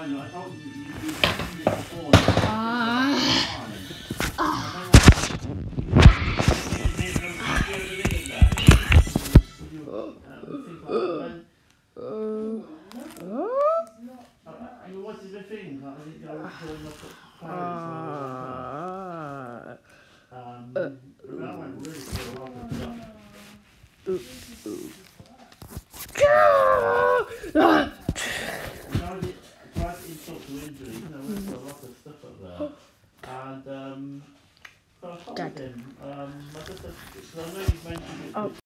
know. I told you mentioned it before. What is the thing? I think I was showing up at parents when I went really through a lot of quite insult to injury, you know, went through a lot of stuff up there. And so I told him, I just said, because I know you've mentioned it.